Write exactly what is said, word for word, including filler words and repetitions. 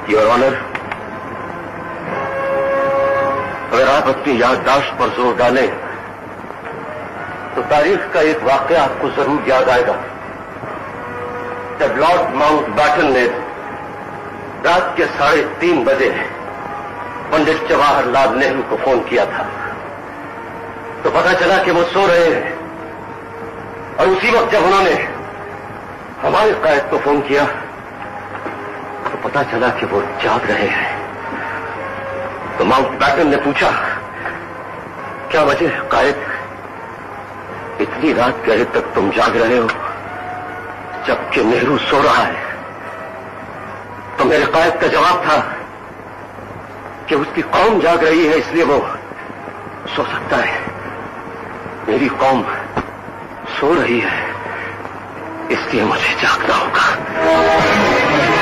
Your honour, अगर आप अपनी याददाश्त पर जोर डालें तो तारीख का एक वाकया आपको जरूर याद आएगा। जब लॉर्ड माउंटबैटन ने रात के साढ़े तीन बजे पंडित जवाहरलाल नेहरू को फोन किया था तो पता चला कि वो सो रहे हैं, और उसी वक्त जब उन्होंने हमारे कायद को फोन किया तो पता चला कि वो जाग रहे हैं। तो माउंटबैटन ने पूछा, क्या वजह कायद, इतनी रात गहरे तक तुम जाग रहे हो जबकि नेहरू सो रहा है? तो मेरे कायद का जवाब था कि उसकी कौम जाग रही है इसलिए वो सो सकता है, मेरी कौम सो रही है इसलिए मुझे जागना होगा।